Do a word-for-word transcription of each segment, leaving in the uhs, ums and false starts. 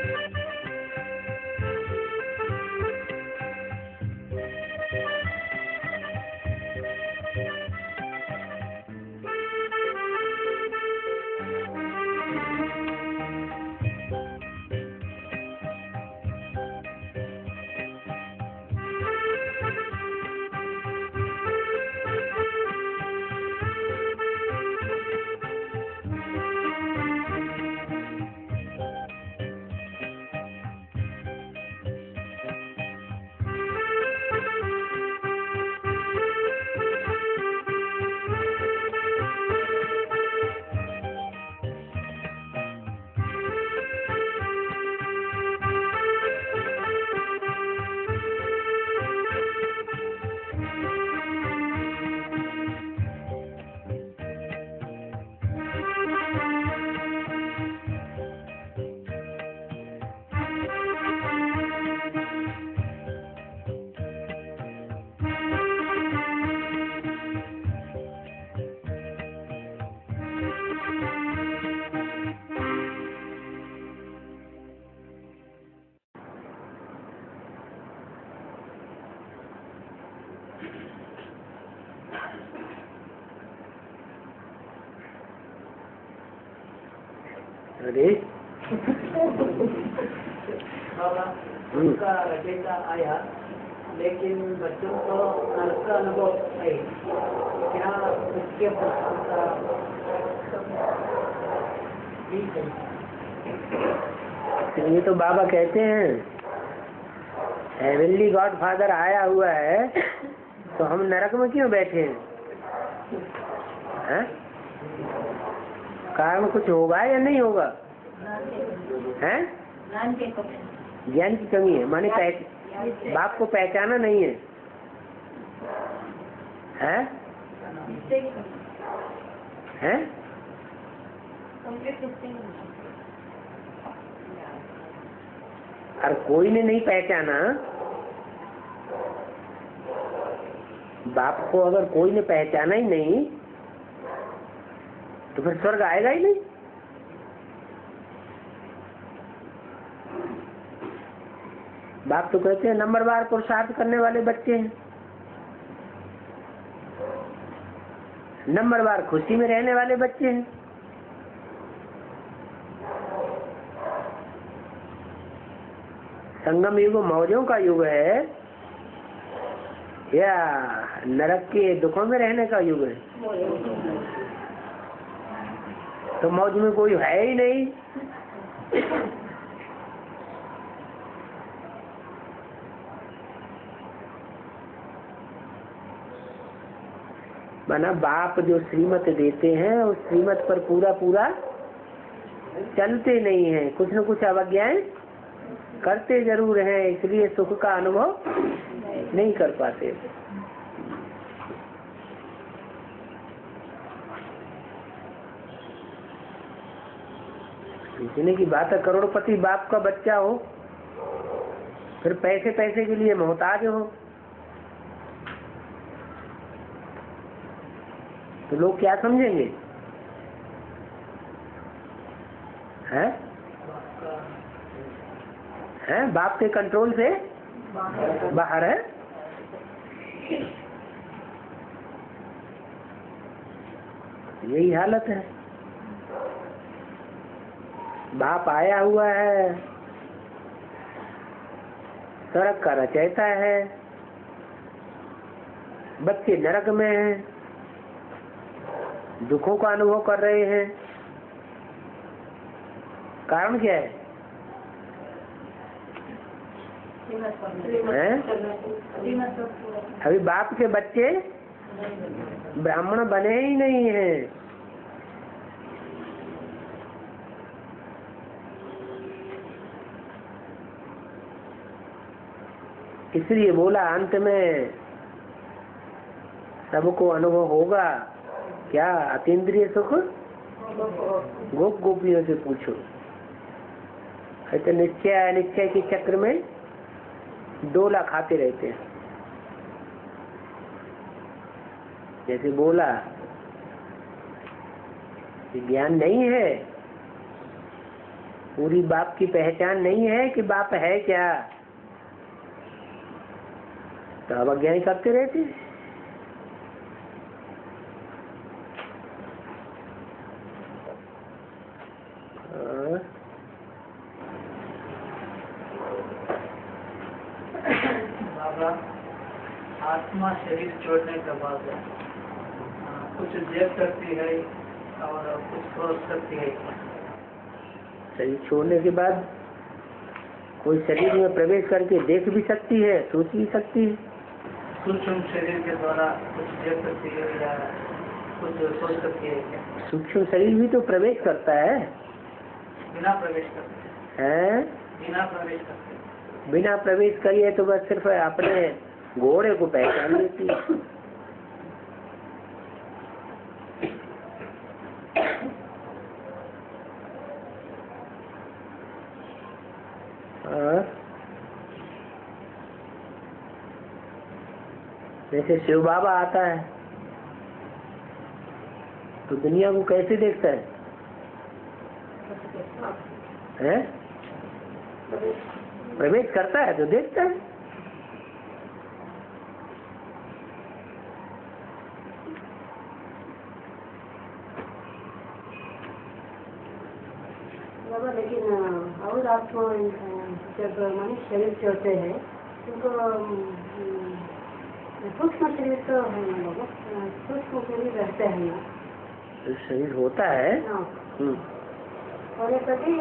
अरे उनका डेटा आया, लेकिन बच्चों को नरक का अनुभव है क्या? उसके ये तो बाबा कहते हैं हेवनली गॉड फादर आया हुआ है, तो हम नरक में क्यों बैठे हैं? हैं? कारण कुछ होगा या नहीं होगा? हैं? ज्ञान की कमी है, माने पह, बाप को पहचाना नहीं है, हैं? हैं? और कोई ने नहीं पहचाना बाप को, अगर कोई ने पहचाना ही नहीं तो फिर स्वर्ग आएगा ही नहीं। बाप तो कहते हैं नंबरवार पुरुषार्थ करने वाले बच्चे हैं, नंबरवार खुशी में रहने वाले बच्चे हैं। संगम युग मौजों का युग है या नरक के दुखों में रहने का युग है? तो मौज में कोई है ही नहीं। माना बाप जो श्रीमत देते हैं उस श्रीमत पर पूरा पूरा चलते नहीं हैं, कुछ न कुछ अवज्ञाएं करते जरूर हैं, इसलिए सुख का अनुभव नहीं कर पाते। सोचने की बात है, करोड़पति बाप का बच्चा हो, फिर पैसे पैसे के लिए मोहताज हो, तो लोग क्या समझेंगे? हैं? हैं? बाप के कंट्रोल से बाहर है। यही हालत है। बाप आया हुआ है, स्वर्ग का रचयिता है, बच्चे नरक में हैं, दुखों का अनुभव कर रहे हैं। कारण क्या है? हैं? अभी बाप के बच्चे ब्राह्मण बने ही नहीं हैं। इसलिए बोला अंत में सबको अनुभव होगा क्या? अतीन्द्रिय सुख गोप गोपियों से पूछो। तो निश्चय अनिश्चय के चक्र में डोला खाते रहते हैं। जैसे बोला ज्ञान नहीं है पूरी बाप की पहचान नहीं है कि बाप है क्या, तो अवज्ञा ही करते रहते हैं। बाबा, आत्मा शरीर छोड़ने के बाद कुछ देख सकती है और कुछ सोच सकती है। शरीर छोड़ने के बाद कोई शरीर में प्रवेश करके देख भी सकती है, सोच भी सकती है। सूक्ष्म शरीर के द्वारा कुछ देख सकती है या कुछ सोच सकती है क्या? सूक्ष्म शरीर भी तो प्रवेश करता है। बिना प्रवेश करते हैं? बिना प्रवेश करते बिना प्रवेश करिए तो बस सिर्फ अपने घोड़े को पहचान लेती है। जैसे शिव बाबा आता है तो दुनिया को कैसे देखता है, है? प्रवेश करता है तो देखता है। बाबा लेकिन और आत्मा जब मनुष्य शरीर छोड़ते हैं उनको सूक्ष्म शरीर तो है ना बाबा, सूक्ष्म शरीर रहते हैं ना, तो शरीर होता है। और कभी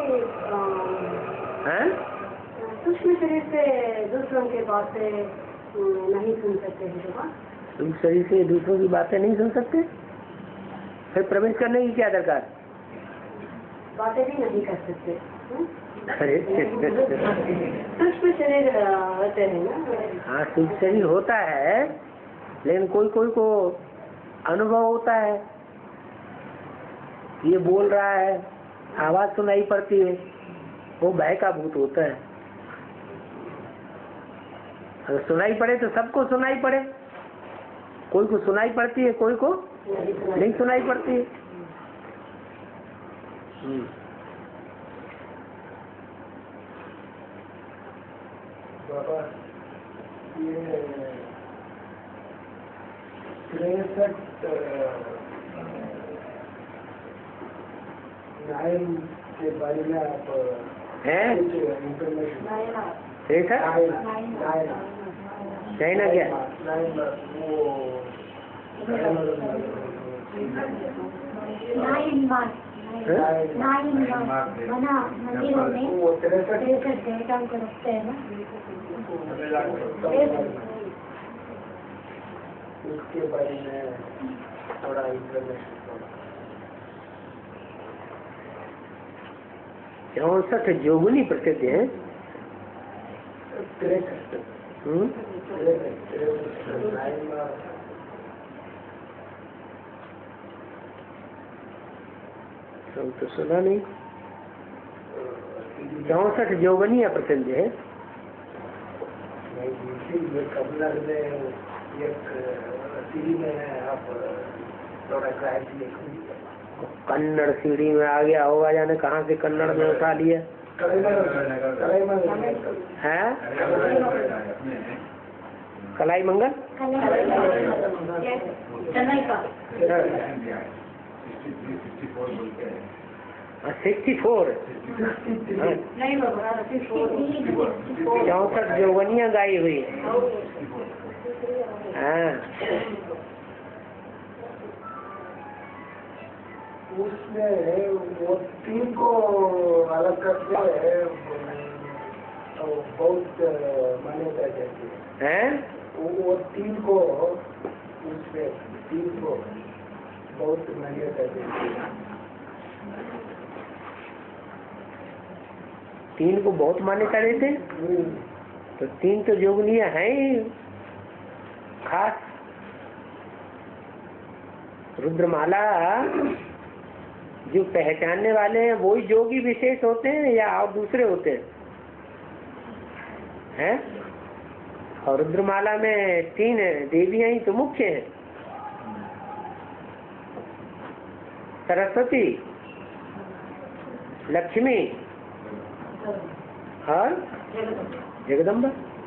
सूक्ष्म शरीर से दूसरों की बातें नहीं सुन सकते हैं बाबा। सूक्ष्म शरीर से दूसरों की बातें नहीं सुन सकते, फिर प्रवेश करने की क्या दरकार? बातें भी नहीं कर सकते। अरे सूक्ष्म शरीर रहते हैं ना। हाँ, सूक्ष्म शरीर होता है लेकिन कोई कोई को अनुभव होता है, ये बोल रहा है, आवाज सुनाई पड़ती है, वो भय का भूत होता है। अगर सुनाई पड़े तो सबको सुनाई पड़े, कोई को सुनाई पड़ती है, कोई को नहीं सुनाई पड़ती है। बाबा, ये तिरसठ नाइन के बारे में आप हैं? इंफॉर्मेशन ठीक है, चाइना क्या? बना मंदिरों में वो तिरसठ डेटा को रखते हैं ना, उसके बारे में थोड़ा इंफॉर्मेशन। चौसठ जोगुनी प्रसिद्ध है। तो सुना नहीं, चौसठ जोगनी प्रसिद्ध है। कबलर में एक सीढ़ी में आप थोड़ा कन्नड़ सीढ़ी में आ गया होगा, जाने कहाँ से कन्नड़ में उठा लिया है। कलाई मंगल सिक्सटी फोर चौसठ जोगनिया गाई हुई है। हाँ, उसमें वो तीन को अलग करके बहुत मान्यता देती है। वो तीन को उसमें तीन को बहुत मान्यता देती है। तीन को बहुत मान्यता देते, तो तीन तो जोगनिया है ही खास। रुद्रमाला जो पहचानने वाले हैं वही जोगी विशेष होते हैं या और दूसरे होते हैं? हैं? और रुद्रमाला में तीन देवियां ही तो मुख्य हैं, सरस्वती, लक्ष्मी और जगदम्बा।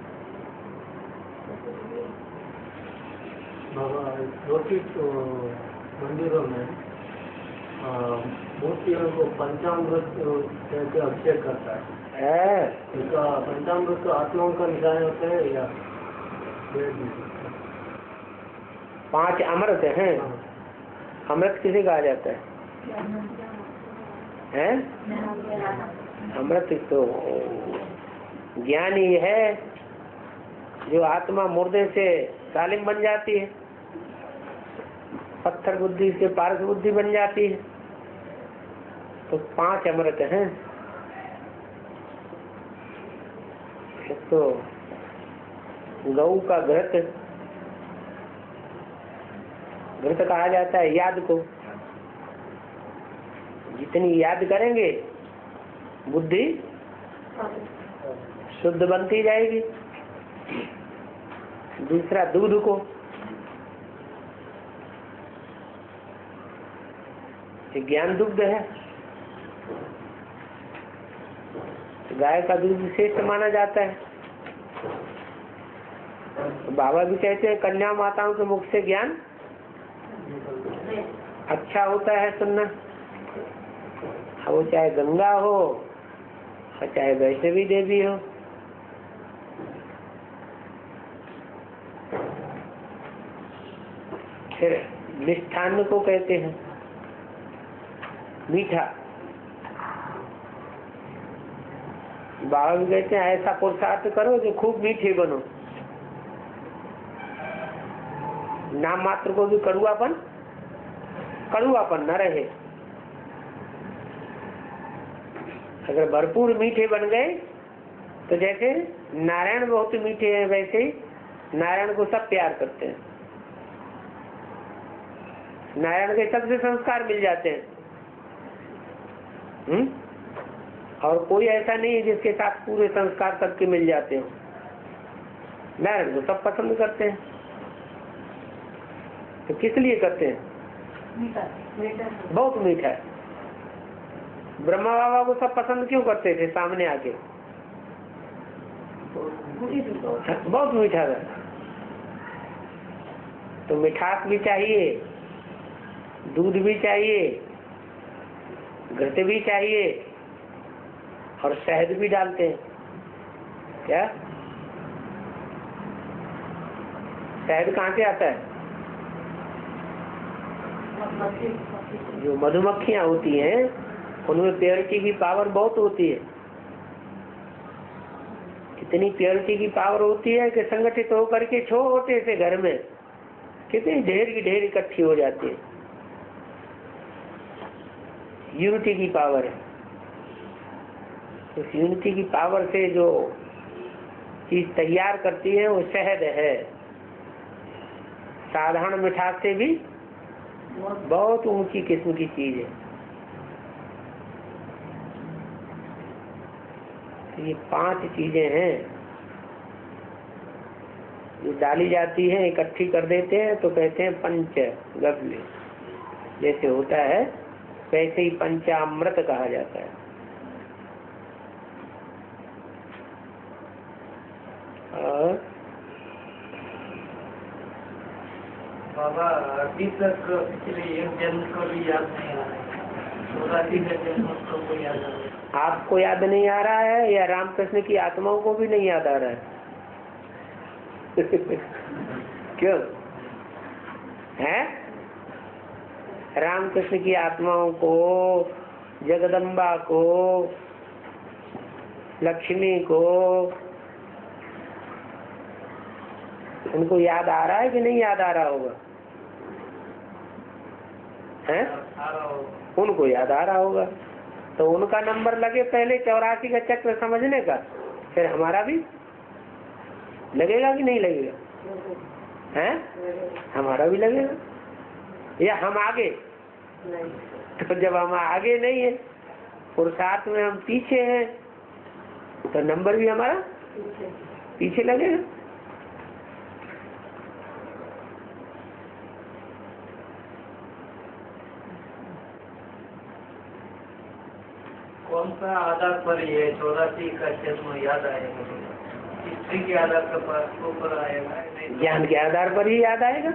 बाबा लौकिक मंदिरों में मूर्तियों को पंचामृत कहते अभिषेक करता है। है इसका पंचामृत तो आत्माओं का निशान होता है या पांच अमृत हैं। अमृत किसे कहा जाता है? हैं? अमृत तो ज्ञान ही है जो आत्मा मुर्दे से सालिम बन जाती है, पत्थर बुद्धि से पारस बुद्धि बन जाती है। तो पांच अमृत हैं। एक तो गऊ का घृत, घृत कहा जाता है याद को। जितनी याद करेंगे बुद्धि शुद्ध बनती जाएगी। दूसरा दूध को, ज्ञान दुग्ध है। गाय का दूध श्रेष्ठ माना जाता है। बाबा भी कहते हैं कन्या माताओं के मुख से ज्ञान अच्छा होता है सुनना। वो चाहे गंगा हो और चाहे वैष्णवी देवी हो। फिर मिष्ठान्न को कहते हैं मीठा। बाबा भी कहते हैं ऐसा पुरुषार्थ करो जो खूब मीठे बनो, नाम मात्र को भी कड़ुआपन कड़ुआपन न रहे। अगर भरपूर मीठे बन गए तो जैसे नारायण बहुत मीठे हैं वैसे ही नारायण को सब प्यार करते हैं। नारायण के सबसे संस्कार मिल जाते हैं। हुँ? और कोई ऐसा नहीं है जिसके साथ पूरे संस्कार सबके मिल जाते हो। नारायण को सब पसंद करते हैं। तो किस लिए करते हैं? बहुत मीठा है। ब्रह्मा बाबा को सब पसंद क्यों करते थे? सामने आके बहुत मीठा था। तो मिठास भी चाहिए, दूध भी चाहिए, घृत भी चाहिए और शहद भी डालते हैं। क्या शहद कहाँ से आता है? जो मधुमक्खियां होती हैं उनमें प्योरिटी की पावर बहुत होती है। कितनी प्योरिटी की पावर होती है कि संगठित होकर के छोटे से घर में कितनी ढेर की ढेर इकट्ठी हो जाती है। यूनिटी की पावर है। उस यूनिटी की पावर से जो चीज तैयार करती है वो शहद है। साधारण मिठास से भी बहुत ऊंची किस्म की चीज है। ये पांच चीजें हैं जो डाली जाती हैं, इकट्ठी कर देते हैं तो कहते हैं पंच गव्य। जैसे होता है वैसे ही पंचामृत कहा जाता है। और बाबा अभी तक पिछले एक जन्म को भी याद नहीं आ रहा है। को याद आ रहा है। आपको याद नहीं आ रहा है या रामकृष्ण की आत्माओं को भी नहीं याद आ रहा है? क्यों है? रामकृष्ण की आत्माओं को, जगदम्बा को, लक्ष्मी को, उनको याद आ रहा है कि नहीं याद आ रहा होगा? हैं? उनको याद आ रहा होगा। तो उनका नंबर लगे पहले चौरासी का चक्र समझने का, फिर हमारा भी लगेगा कि नहीं लगेगा? हैं? हमारा भी लगेगा। या हम आगे? तो जब हम आगे नहीं है पुरुषार्थ में हम पीछे हैं तो नंबर भी हमारा पीछे लगेगा। कौन का आधार पर ये चौरासी का जन्म याद आएगा, हिस्ट्री के आधार पर ऊपर आएगा, ज्ञान के आधार पर ही याद आएगा।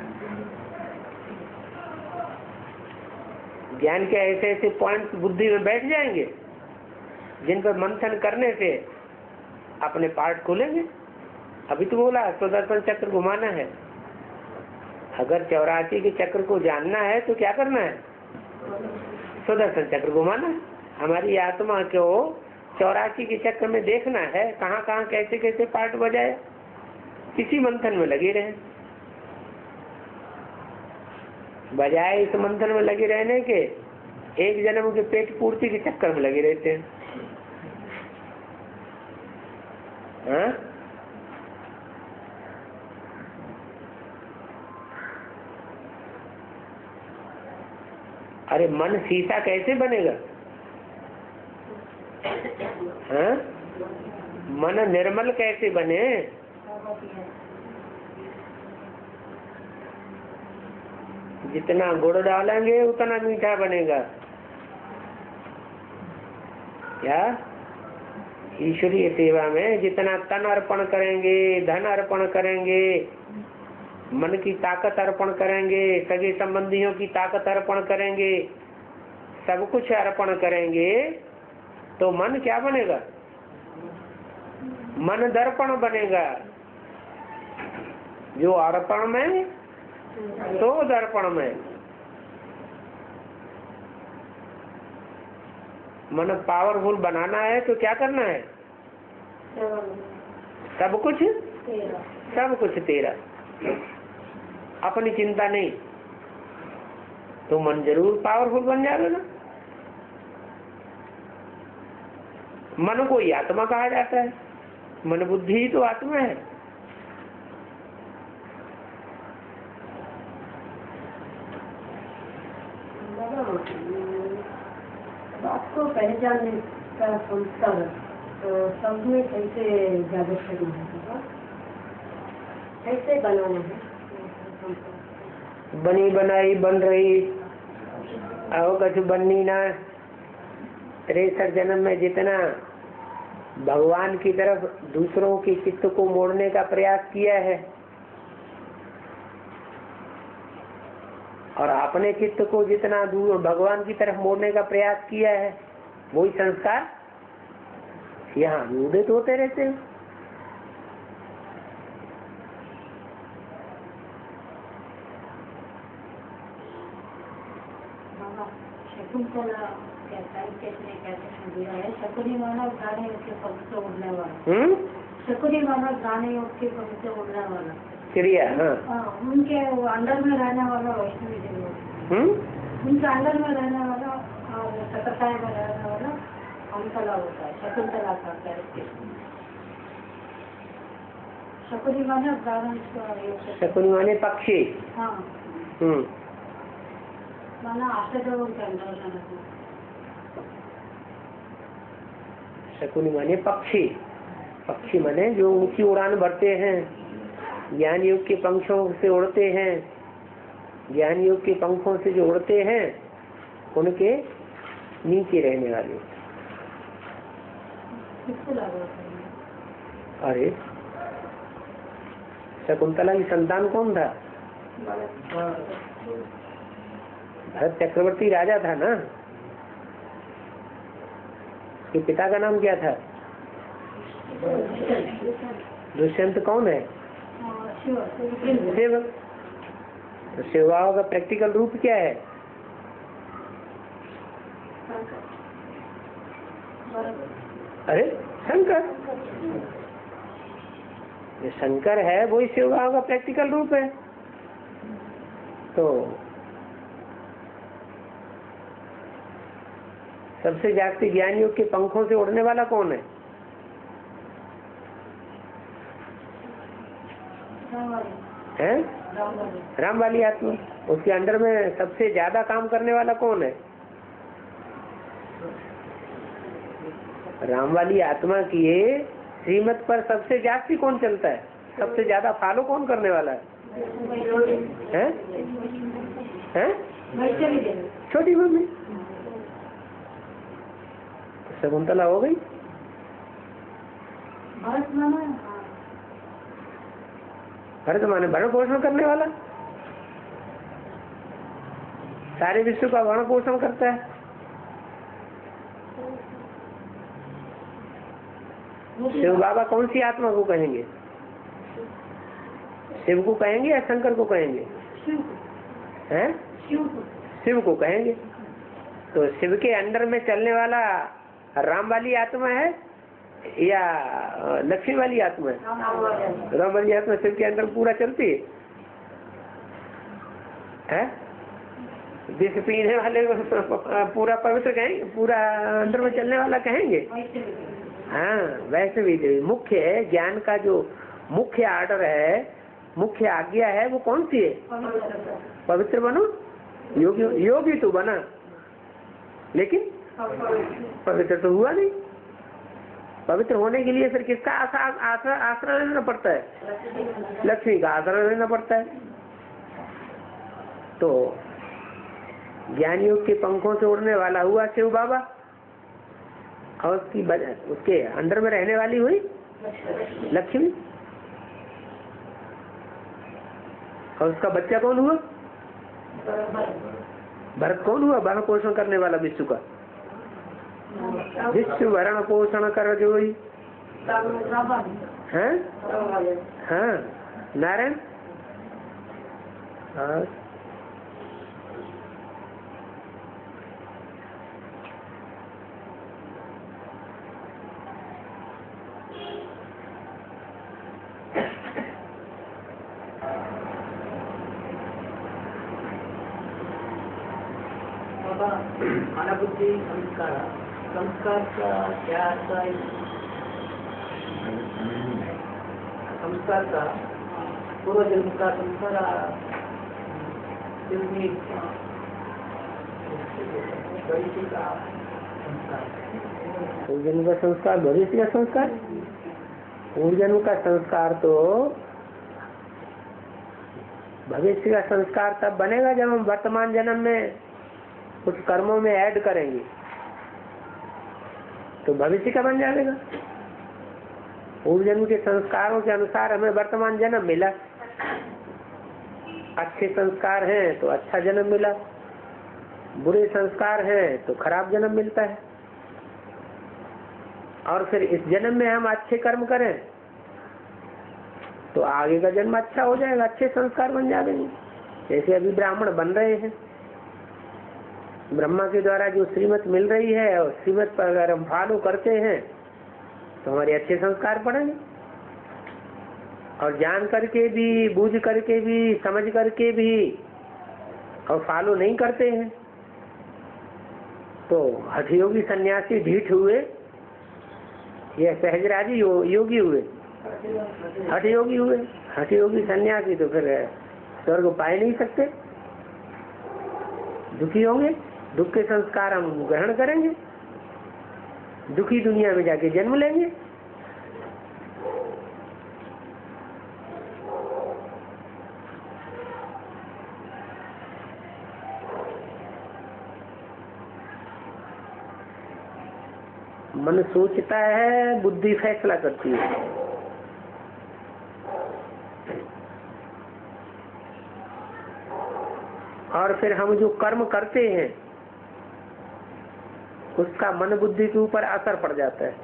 ज्ञान के ऐसे ऐसे पॉइंट्स बुद्धि में बैठ जाएंगे जिन पर मंथन करने से अपने पार्ट खोलेंगे। अभी तो बोला सुदर्शन चक्र घुमाना है। अगर चौरासी के चक्र को जानना है तो क्या करना है? सुदर्शन चक्र घुमाना है। हमारी आत्मा को चौरासी के चक्र में देखना है, कहाँ कहाँ कैसे कैसे पार्ट बजाए, इसी मंथन में लगे रहे। बजाय इस मंथन में लगे रहने के एक जन्म के पेट पूर्ति के चक्कर में लगे रहते हैं। हाँ? अरे मन शीशा कैसे बनेगा? हाँ? मन निर्मल कैसे बने? जितना गुड़ डालेंगे उतना मीठा बनेगा। क्या? ईश्वरीय सेवा में जितना तन अर्पण करेंगे, धन अर्पण करेंगे, मन की ताकत अर्पण करेंगे, सगे संबंधियों की ताकत अर्पण करेंगे, सब कुछ अर्पण करेंगे, तो मन क्या बनेगा? मन दर्पण बनेगा। जो अर्पण में तो दर्पण में। मन पावरफुल बनाना है तो क्या करना है? सब कुछ सब कुछ तेरा, अपनी चिंता नहीं, तो मन जरूर पावरफुल बन जाएगा ना। मन को ही आत्मा कहा जाता है। मन बुद्धि ही तो आत्मा है। बात को पहचानने का संस्कार तो सब में कैसे ज्यादा करना है, कैसे बनाना है? बनी बनाई बन रही आओ कछु बननी ना। तिरसठ जन्म में जितना भगवान की तरफ दूसरों के चित्त को मोड़ने का प्रयास किया है और अपने चित्त को जितना दूर भगवान की तरफ मोड़ने का प्रयास किया है, वही संस्कार यहाँ उदित होते रहते हैं। शकुंतला शकुनी मानव गाने उसके पवित्र उड़ने वाला, शकुनी मानव गाने उसके पवित्र उड़ने वाला चिड़िया। हाँ, उनके अंडर में रहने वाला वैष्णवी देवी, उनके अंडर में रहने वाला और सकताय में रहने वाला शकुंतला होता है। शकुंतला करता है। शकुनी मानव गाना, शकुनी माने पक्षी। हाँ, हम्म माना आश्रय के अंदर। शकुनी माने पक्षी। पक्षी माने जो ऊंची उड़ान भरते हैं, ज्ञान योग के पंखों से उड़ते हैं। ज्ञान योग के पंखों से जो उड़ते हैं उनके नीचे रहने वाले। अरे शकुंतला की संतान कौन था? भरत चक्रवर्ती राजा था ना। उसके पिता का नाम क्या था? दुष्यंत कौन है? सेवक। तो सेवाओं का प्रैक्टिकल रूप क्या है? अरे शंकर। ये शंकर है वही सेवाओं का प्रैक्टिकल रूप है। तो सबसे जागतिक ज्ञान योग के पंखों से उड़ने वाला कौन है? हैं? राम वाली आत्मा। उसके अंडर में सबसे ज्यादा काम करने वाला कौन है? राम वाली आत्मा की श्रीमत पर सबसे जास्ती कौन चलता है? सबसे ज्यादा फॉलो कौन करने वाला है? हैं? हैं? छोटी मम्मी। शकुंतला हो गई। भरत माना भरत माने भरण पोषण करने वाला, सारे विश्व का भरण पोषण करता है। शिव बाबा कौन सी आत्मा को कहेंगे? शिव को कहेंगे या शंकर को कहेंगे? हैं? शिव को कहेंगे। तो शिव के अंडर में चलने वाला राम वाली आत्मा है या लक्ष्मी वाली आत्मा है? राम वाली आत्मा शिव के अंदर पूरा चलती है, है? विष पीने वाले पूरा पवित्र कहेंगे, पूरा अंदर में चलने वाला कहेंगे। हाँ, वैसे भी मुख्य है ज्ञान का जो मुख्य आर्डर है, मुख्य आज्ञा है, वो कौन सी है? पवित्र बनो, योगी योगी तो बना, लेकिन पवित्र तो हुआ नहीं। पवित्र होने के लिए फिर किसका आश्रय आश्रय लेना पड़ता है? लक्ष्मी का आश्रय लेना पड़ता है। तो ज्ञान योग के पंखों से उड़ने वाला हुआ शिव बाबा, और उसकी उसके अंदर में रहने वाली हुई लक्ष्मी, और उसका बच्चा कौन हुआ? भरत कौन हुआ? भरण पोषण करने वाला विश्व का। विश्व भरण पोषण कर जोई है। हाँ, नारायण। हाँ, अनबुद्धि संस्कार, संस्कार का क्या अर्थ है? संस्कार का पूर्व जन्म का संस्कार, पूर्व जन्म का संस्कार, भविष्य का संस्कार। पूर्व जन्म का संस्कार तो भविष्य का संस्कार तब बनेगा जब हम वर्तमान जन्म में कुछ कर्मों में ऐड करेंगे, तो भविष्य का बन जाएगा। पूर्व जन्म के संस्कारों के अनुसार हमें वर्तमान जन्म मिला, अच्छे संस्कार हैं तो अच्छा जन्म मिला, बुरे संस्कार हैं तो खराब जन्म मिलता है। और फिर इस जन्म में हम अच्छे कर्म करें तो आगे का जन्म अच्छा हो जाएगा, अच्छे संस्कार बन जाएंगे। जैसे अभी ब्राह्मण बन रहे हैं, ब्रह्मा के द्वारा जो श्रीमत मिल रही है और श्रीमत पर अगर हम फॉलो करते हैं तो हमारे अच्छे संस्कार पड़ेंगे। और जान करके भी, बूझ करके भी, समझ करके भी और फॉलो नहीं करते हैं तो हठयोगी सन्यासी ढीठ हुए या सहजराजी यो, योगी हुए, हठयोगी हुए। हठयोगी सन्यासी तो फिर स्वर्ग पाए नहीं सकते, दुखी होंगे, दुख के संस्कार हम ग्रहण करेंगे, दुखी दुनिया में जाके जन्म लेंगे। मन सोचता है, बुद्धि फैसला करती है। और फिर हम जो कर्म करते हैं उसका मन बुद्धि के ऊपर असर पड़ जाता है।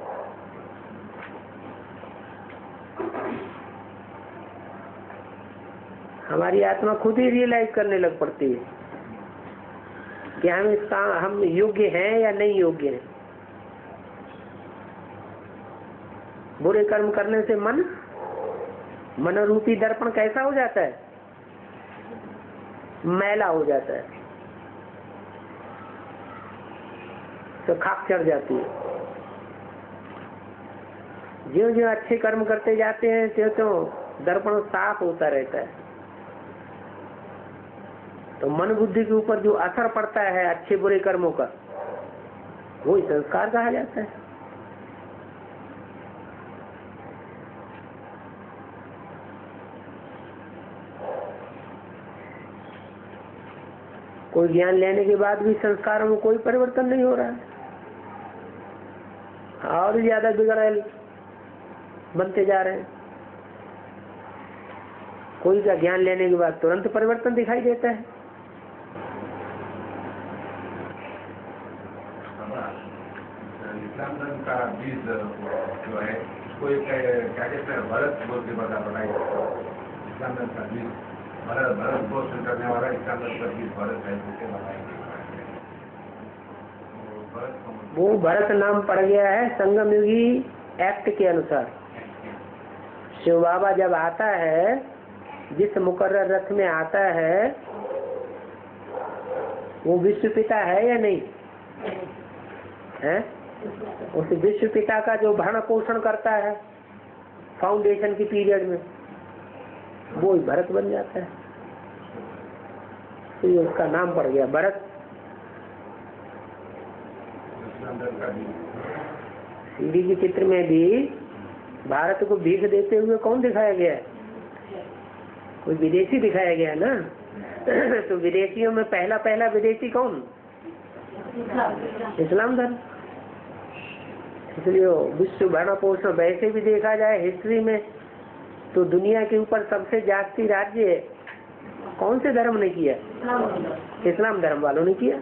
हमारी आत्मा खुद ही रियलाइज करने लग पड़ती है कि हम इसका हम योग्य हैं या नहीं योग्य हैं। बुरे कर्म करने से मन मनोरूपी दर्पण कैसा हो जाता है? मैला हो जाता है, तो खाक चढ़ जाती है। ज्यों ज्यों अच्छे कर्म करते जाते हैं त्यों त्यों दर्पण साफ होता रहता है। तो मन बुद्धि के ऊपर जो असर पड़ता है अच्छे बुरे कर्मों का, वो संस्कार कहा जाता है। कोई ज्ञान लेने के बाद भी संस्कारों में कोई परिवर्तन नहीं हो रहा है। और ज्यादा बिगड़ेल बनते जा रहे हैं। कोई का ज्ञान लेने के बाद तुरंत परिवर्तन दिखाई देता है। इस्लाम धर्म का बीज जो है उसको एक क्या कहते हैं, भरत बोल के बता बनाई। इस्लाम धर्म का बीज भरत भरत पोषण करने वाला इस्लाम धर्म का बीज भरत है, उसके बनाएंगे। वो भरत नाम पड़ गया है संगम युगी एक्ट के अनुसार। शिव बाबा जब आता है, जिस मुकर्रर रथ में आता है, वो विश्व पिता है या नहीं है? उस विश्व पिता का जो भरण पोषण करता है फाउंडेशन की पीरियड में, वो ही भरत बन जाता है। तो ये उसका नाम पड़ गया भरत। सीढ़ी के चित्र में भी भारत को भीख देते हुए कौन दिखाया गया है? कोई विदेशी दिखाया गया है ना। तो विदेशियों में पहला पहला विदेशी कौन? इस्लाम धर्म। इसलिए विश्व भरण पोषण वैसे भी देखा जाए हिस्ट्री में, तो दुनिया के ऊपर सबसे जागती राज्य कौन से धर्म ने किया? इस्लाम धर्म वालों ने किया।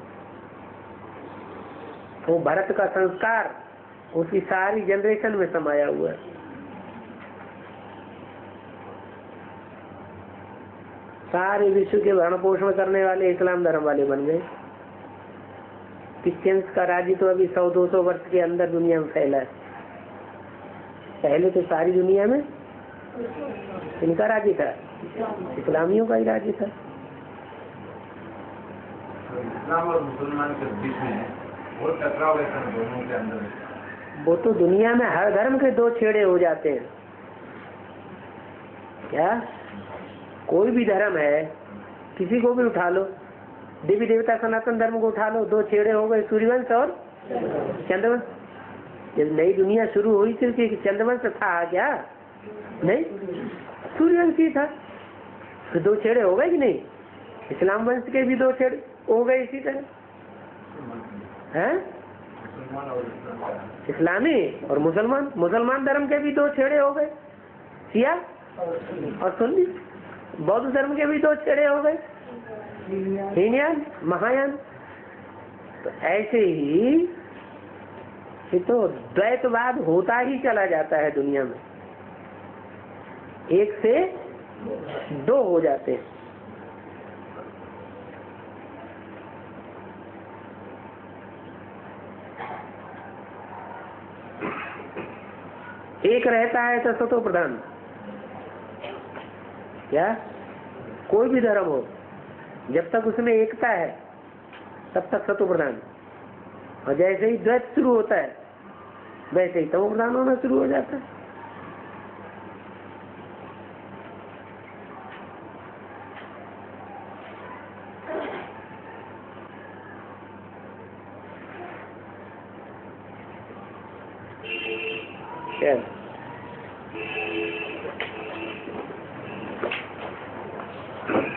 वो भारत का संस्कार उसकी सारी जनरेशन में समाया हुआ है। सारे विश्व के भरण पोषण करने वाले इस्लाम धर्म वाले बन गए। क्रिश्चियंस का राज्य तो अभी सौ दो सौ वर्ष के अंदर दुनिया में फैला है। पहले तो सारी दुनिया में इनका राज्य था, इस्लामियों का ही राज्य था। इस्लाम और मुसलमान के बीच में वो टकराव है दोनों के अंदर। वो तो दुनिया में हर धर्म के दो छेड़े हो जाते हैं। क्या कोई भी धर्म है, किसी को भी उठा लो, देवी देवता सनातन धर्म को उठा लो, दो छेड़े हो गए, सूर्यवंश और चंद्रवंश। जब नई दुनिया शुरू हुई थी कि चंद्रवंश था क्या? नहीं, सूर्यवंश ही था। तो दो छेड़े हो गए कि नहीं? इस्लाम वंश के भी दो छेड़े हो गए इसी तरह हैं। इस्लामी और मुसलमान, मुसलमान धर्म के भी दो छेड़े हो गए, शिया और सुन्नी। बौद्ध धर्म के भी दो छेड़े हो गए, हीनयान महायान। तो ऐसे ही ये तो द्वैतवाद होता ही चला जाता है दुनिया में, एक से दो हो जाते हैं। एक रहता है तो सतो प्रधान। क्या कोई भी धर्म हो, जब तक उसमें एकता है तब तक सतो प्रधान, और जैसे ही द्वैत शुरू होता है वैसे ही तमो प्रधान होना शुरू हो जाता है। Yeah.